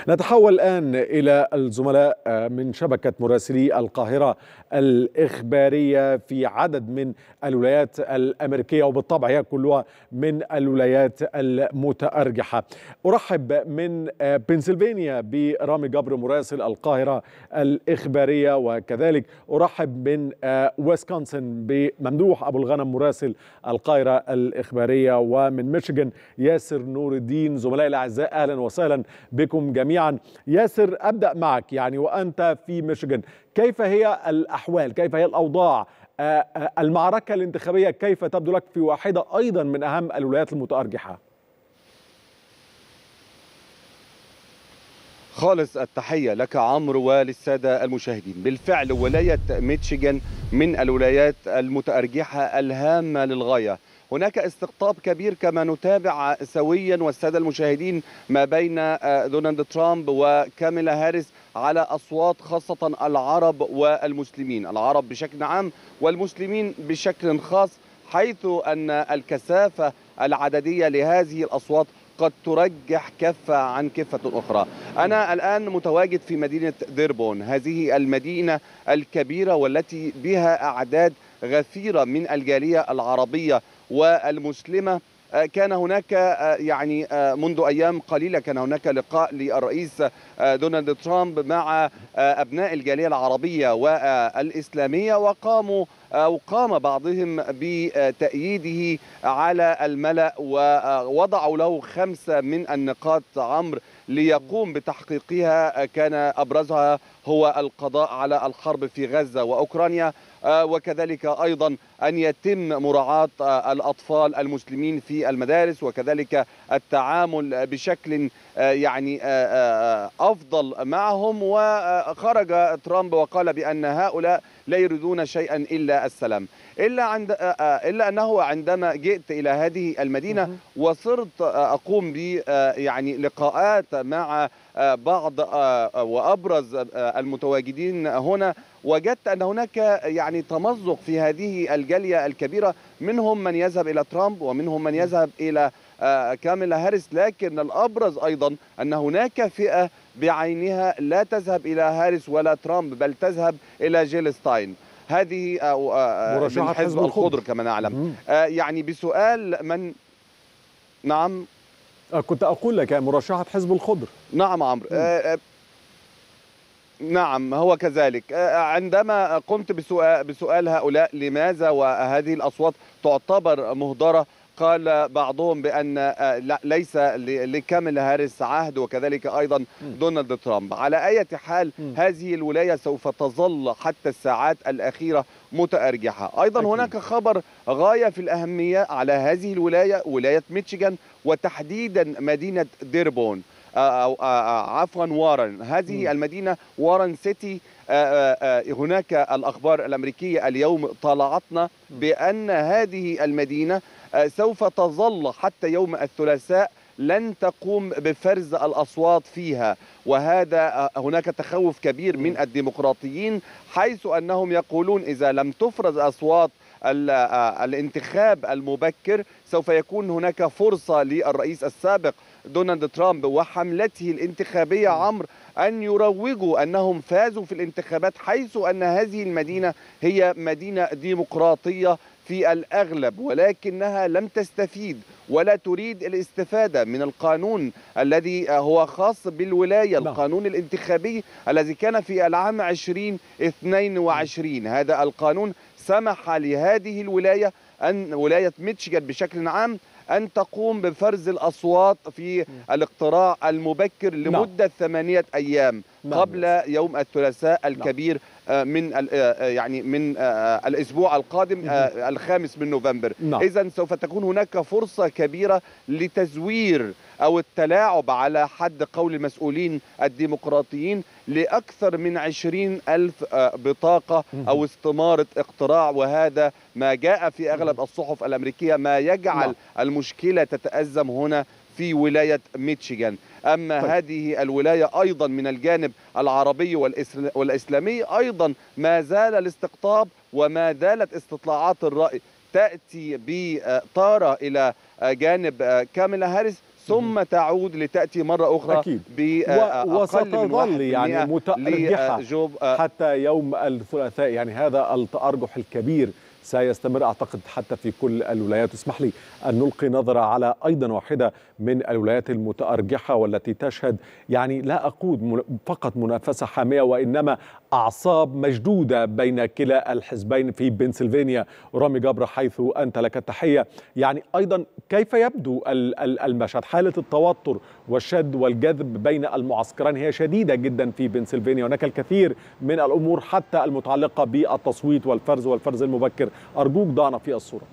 نتحول الآن إلى الزملاء من شبكة مراسلي القاهرة الإخبارية في عدد من الولايات الأمريكية، وبالطبع هي كلها من الولايات المتأرجحة. أرحب من بنسلفانيا برامي جبر مراسل القاهرة الإخبارية، وكذلك أرحب من ويسكونسن بممدوح أبو الغنم مراسل القاهرة الإخبارية، ومن ميشيغان ياسر نور الدين. زملائي الأعزاء أهلا وسهلا بكم جميعا. ياسر، أبدأ معك وأنت في ميشيغان، كيف هي الأحوال؟ كيف هي الأوضاع؟ المعركة الانتخابية كيف تبدو لك في واحدة أيضا من أهم الولايات المتأرجحة؟ خالص التحية لك عمرو وللسادة المشاهدين. بالفعل ولاية ميشيغان من الولايات المتأرجحة الهامة للغاية. هناك استقطاب كبير كما نتابع سويا والسادة المشاهدين ما بين دونالد ترامب وكاميلا هاريس على أصوات خاصة العرب والمسلمين، العرب بشكل عام والمسلمين بشكل خاص، حيث أن الكثافة العددية لهذه الأصوات قد ترجح كفة عن كفة أخرى. أنا الآن متواجد في مدينة ديربون، هذه المدينة الكبيرة والتي بها أعداد غفيرة من الجالية العربية والمسلمة. كان هناك منذ أيام قليلة كان هناك لقاء للرئيس دونالد ترامب مع أبناء الجالية العربية والإسلامية، قام بعضهم بتأييده على الملأ، ووضعوا له 5 من النقاط عمرو ليقوم بتحقيقها، كان أبرزها هو القضاء على الحرب في غزة وأوكرانيا، وكذلك أيضا أن يتم مراعاة الأطفال المسلمين في المدارس، وكذلك التعامل بشكل أفضل معهم. وخرج ترامب وقال بأن هؤلاء لا يريدون شيئا إلا السلام، إلا أنه عندما جئت إلى هذه المدينة وصرت أقوم لقاءات مع بعض وأبرز المتواجدين هنا، وجدت أن هناك تمزق في هذه الجالية الكبيرة، منهم من يذهب إلى ترامب ومنهم من يذهب إلى كاميلا هاريس، لكن الأبرز أيضا أن هناك فئة بعينها لا تذهب إلى هاريس ولا ترامب، بل تذهب إلى جيل ستاين، هذه من حزب الخضر كما نعلم. بسؤال من نعم كنت أقول لك مرشحة حزب الخضر. نعم عمرو، نعم هو كذلك. عندما قمت بسؤال هؤلاء لماذا وهذه الأصوات تعتبر مهدرة، قال بعضهم بأن ليس لكاميلا هاريس عهد، وكذلك أيضا دونالد ترامب. على أي حال هذه الولاية سوف تظل حتى الساعات الأخيرة متأرجحة. أيضا هناك خبر غاية في الأهمية على هذه الولاية، ولاية ميشيغان، وتحديدا مدينة ديربون، أو عفوا وارن. هذه المدينة وارن سيتي، هناك الأخبار الأمريكية اليوم طالعتنا بأن هذه المدينة سوف تظل حتى يوم الثلاثاء لن تقوم بفرز الأصوات فيها، وهذا هناك تخوف كبير من الديمقراطيين، حيث أنهم يقولون إذا لم تفرز أصوات الانتخاب المبكر سوف يكون هناك فرصة للرئيس السابق دونالد ترامب وحملته الانتخابية عمرو أن يروجوا أنهم فازوا في الانتخابات، حيث أن هذه المدينة هي مدينة ديمقراطية في الأغلب، ولكنها لم تستفيد ولا تريد الاستفادة من القانون الذي هو خاص بالولاية، القانون الانتخابي الذي كان في العام 2022. هذا القانون سمح لهذه الولاية، ولاية ميشيغان بشكل عام، أن تقوم بفرز الأصوات في الاقتراع المبكر لمدة 8 أيام قبل يوم الثلاثاء الكبير من الأسبوع القادم 5 من نوفمبر. إذن سوف تكون هناك فرصة كبيرة لتزوير أو التلاعب على حد قول المسؤولين الديمقراطيين لأكثر من 20,000 بطاقة أو استمارة اقتراع، وهذا ما جاء في أغلب الصحف الأمريكية، ما يجعل المشكلة تتأزم هنا في ولاية ميشيغان. أما هذه الولاية أيضا من الجانب العربي والإسلامي أيضا ما زال الاستقطاب وما زالت استطلاعات الرأي تأتي بطارة إلى جانب كاميلا هاريس، ثم تعود لتأتي مرة أخرى أكيد. بأقل من 1% يعني متأرجحة لجو حتى يوم الثلاثاء. يعني هذا التأرجح الكبير سيستمر أعتقد حتى في كل الولايات. اسمح لي أن نلقي نظرة على أيضا واحدة من الولايات المتأرجحة والتي تشهد يعني لا أقول فقط منافسة حامية وإنما أعصاب مشدودة بين كلا الحزبين في بنسلفانيا. رامي جبر، حيث أنت لك التحية، يعني أيضا كيف يبدو المشهد؟ حالة التوتر والشد والجذب بين المعسكرين هي شديدة جدا في بنسلفانيا. هناك الكثير من الأمور حتى المتعلقة بالتصويت والفرز المبكر. أرجوك ضعنا في الصورة.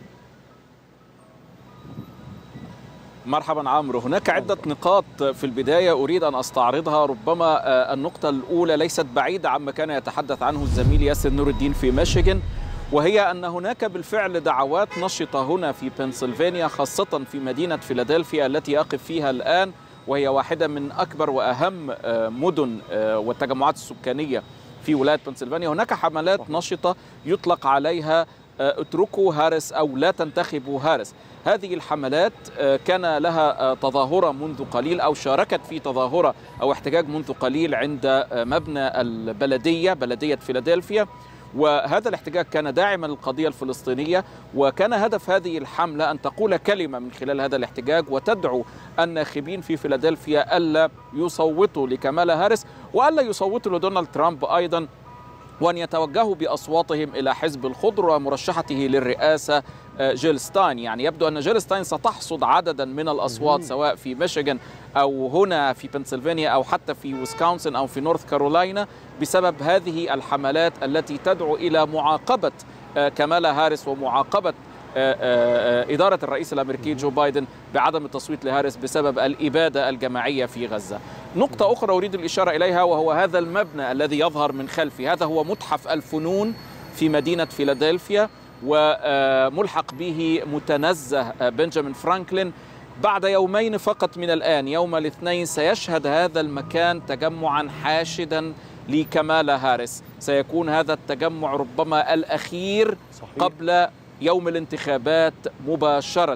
مرحبا عمرو، هناك عدة نقاط في البداية أريد أن أستعرضها. ربما النقطة الأولى ليست بعيدة عما كان يتحدث عنه الزميل ياسر نور الدين في ميشيغان، وهي أن هناك بالفعل دعوات نشطة هنا في بنسلفانيا، خاصة في مدينة فيلادلفيا التي أقف فيها الآن، وهي واحدة من أكبر وأهم مدن والتجمعات السكانية في ولاية بنسلفانيا. هناك حملات نشطة يطلق عليها اتركوا هاريس أو لا تنتخبوا هاريس. هذه الحملات كان لها تظاهرة منذ قليل، أو شاركت في تظاهرة أو احتجاج منذ قليل عند مبنى بلدية فيلادلفيا، وهذا الاحتجاج كان داعما للقضية الفلسطينية. وكان هدف هذه الحملة أن تقول كلمة من خلال هذا الاحتجاج وتدعو الناخبين في فيلادلفيا ألا يصوتوا لكمالا هاريس وألا يصوتوا لدونالد ترامب أيضا، وأن يتوجهوا بأصواتهم إلى حزب الخضر ومرشحته للرئاسة جيل ستاين. يعني يبدو أن جيل ستاين ستحصد عددا من الأصوات سواء في ميشيغان أو هنا في بنسلفانيا أو حتى في ويسكونسن أو في نورث كارولاينا بسبب هذه الحملات التي تدعو إلى معاقبة كمالا هاريس ومعاقبة إدارة الرئيس الأمريكي جو بايدن بعدم التصويت لهاريس بسبب الإبادة الجماعية في غزة. نقطة أخرى أريد الإشارة إليها وهو هذا المبنى الذي يظهر من خلفي. هذا هو متحف الفنون في مدينة فيلادلفيا، وملحق به متنزه بنجامين فرانكلين. بعد يومين فقط من الآن يوم الاثنين سيشهد هذا المكان تجمعا حاشدا لكمالا هاريس. سيكون هذا التجمع ربما الأخير قبل يوم الانتخابات مباشرة.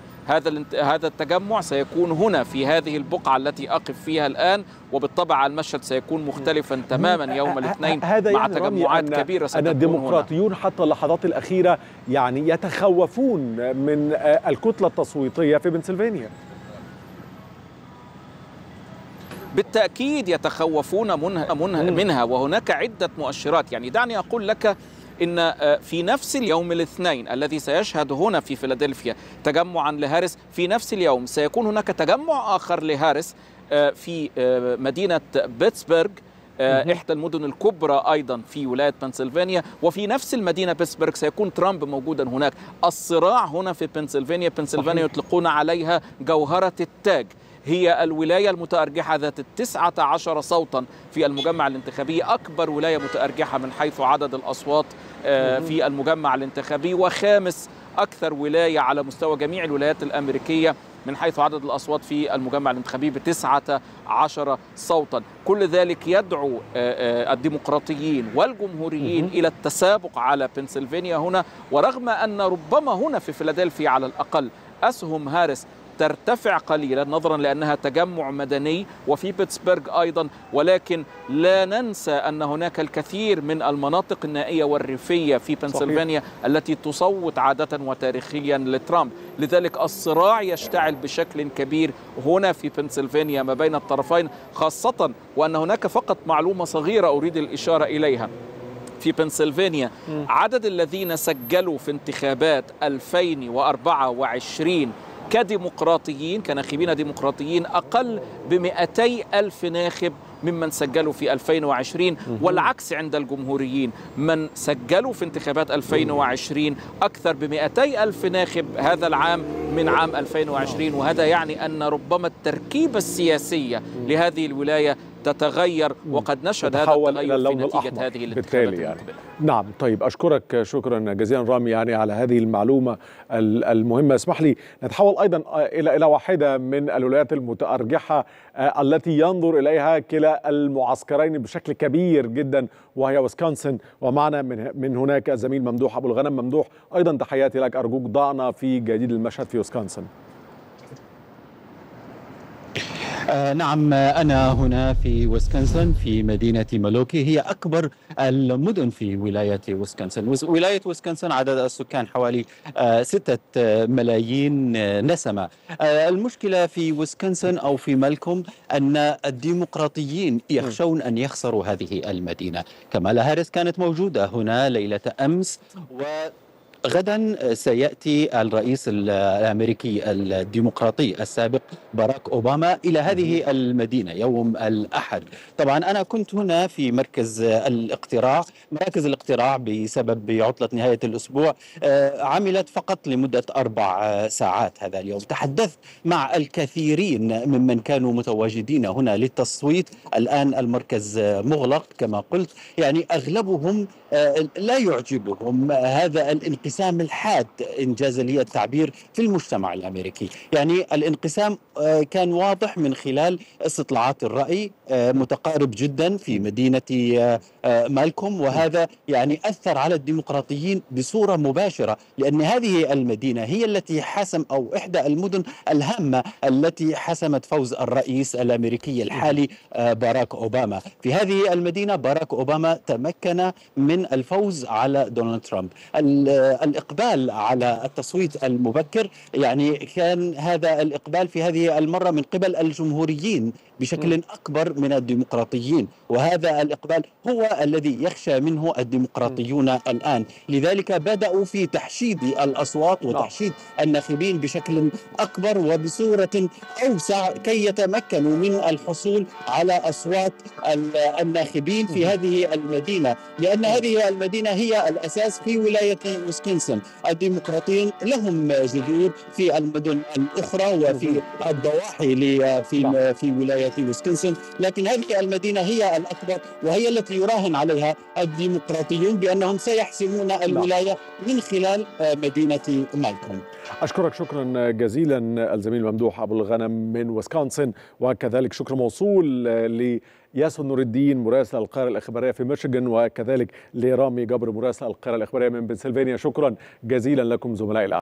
هذا التجمع سيكون هنا في هذه البقعة التي أقف فيها الآن، وبالطبع المشهد سيكون مختلفا تماما يوم الاثنين مع تجمعات كبيرة ستكون هنا. الديمقراطيون حتى اللحظات الأخيرة يعني يتخوفون من الكتلة التصويتية في بنسلفانيا. بالتأكيد يتخوفون منها وهناك عدة مؤشرات. يعني دعني أقول لك إن في نفس اليوم الاثنين الذي سيشهد هنا في فيلادلفيا تجمعا لهاريس، في نفس اليوم سيكون هناك تجمع آخر لهاريس في مدينة بيتسبرغ، إحدى المدن الكبرى أيضا في ولاية بنسلفانيا. وفي نفس المدينة بيتسبرغ سيكون ترامب موجودا هناك. الصراع هنا في بنسلفانيا يطلقون عليها جوهرة التاج. هي الولاية المتأرجحة ذات 19 صوتا في المجمع الانتخابي، أكبر ولاية متأرجحة من حيث عدد الأصوات في المجمع الانتخابي، وخامس أكثر ولاية على مستوى جميع الولايات الأمريكية من حيث عدد الأصوات في المجمع الانتخابي ب19 صوتا. كل ذلك يدعو الديمقراطيين والجمهوريين إلى التسابق على بنسلفانيا هنا. ورغم أن ربما هنا في فيلادلفيا على الأقل أسهم هاريس ترتفع قليلا نظرا لأنها تجمع مدني، وفي بيتسبرغ أيضا، ولكن لا ننسى أن هناك الكثير من المناطق النائية والريفية في بنسلفانيا التي تصوت عادة وتاريخيا لترامب. لذلك الصراع يشتعل بشكل كبير هنا في بنسلفانيا ما بين الطرفين، خاصة وأن هناك فقط معلومة صغيرة أريد الإشارة إليها. في بنسلفانيا عدد الذين سجلوا في انتخابات 2024 كديمقراطيين كناخبين ديمقراطيين أقل ب200,000 ناخب ممن سجلوا في 2020، والعكس عند الجمهوريين من سجلوا في انتخابات 2020 أكثر ب200,000 ناخب هذا العام من عام 2020. وهذا يعني أن ربما التركيبة السياسية لهذه الولاية تتغير، وقد نشهد هذا التغير في نتيجة هذه الانتخابات يعني. نعم، طيب أشكرك شكرا جزيلا رامي يعني على هذه المعلومة المهمة. اسمح لي نتحول أيضا إلى واحدة من الولايات المتأرجحة التي ينظر إليها كلا المعسكرين بشكل كبير جدا، وهي ويسكونسن. ومعنا من هناك الزميل ممدوح أبو الغنم. ممدوح، أيضا تحياتي لك. أرجوك ضعنا في جديد المشهد في ويسكونسن. نعم، أنا هنا في ويسكونسن في مدينة مالوكي، هي أكبر المدن في ولاية ويسكونسن. ولاية ويسكونسن عدد السكان حوالي 6 ملايين نسمة. المشكلة في ويسكونسن أو في مالكوم أن الديمقراطيين يخشون أن يخسروا هذه المدينة. كمالا هاريس كانت موجودة هنا ليلة أمس، غدا سيأتي الرئيس الأمريكي الديمقراطي السابق باراك أوباما إلى هذه المدينة يوم الأحد. طبعا أنا كنت هنا في مراكز الاقتراع بسبب عطلة نهاية الأسبوع، عملت فقط لمدة 4 ساعات هذا اليوم. تحدثت مع الكثيرين ممن كانوا متواجدين هنا للتصويت. الآن المركز مغلق كما قلت، يعني أغلبهم لا يعجبهم هذا الانقسام الحاد، إنجاز لي التعبير، في المجتمع الأمريكي. يعني الانقسام كان واضح من خلال استطلاعات الرأي، متقارب جدا في مدينة مالكوم، وهذا يعني أثر على الديمقراطيين بصورة مباشرة، لأن هذه المدينة هي التي أو إحدى المدن الهامة التي حسمت فوز الرئيس الأمريكي الحالي باراك أوباما. في هذه المدينة باراك أوباما تمكن من الفوز على دونالد ترامب. الإقبال على التصويت المبكر، يعني كان هذا الإقبال في هذه المرة من قبل الجمهوريين بشكل أكبر من الديمقراطيين، وهذا الإقبال هو الذي يخشى منه الديمقراطيون الآن. لذلك بدأوا في تحشيد الأصوات وتحشيد الناخبين بشكل أكبر وبصورة أوسع كي يتمكنوا من الحصول على أصوات الناخبين في هذه المدينة، لأن هذه المدينة هي الأساس في ولاية ويسكونسن. الديمقراطيين لهم جذور في المدن الأخرى وفي الضواحي في ولاية ويسكونسن، لكن هذه المدينة هي الأكبر وهي التي يراهن عليها الديمقراطيون بأنهم سيحسمون الولاية من خلال مدينة مالكوم. أشكرك شكرا جزيلا الزميل ممدوح أبو الغنم من ويسكونسن، وكذلك شكر موصول لياسر نور الدين مراسل القاهرة الإخبارية في ميشيغان، وكذلك لرامي جبر مراسل القاهرة الإخبارية من بنسلفانيا. شكرا جزيلا لكم زملائي.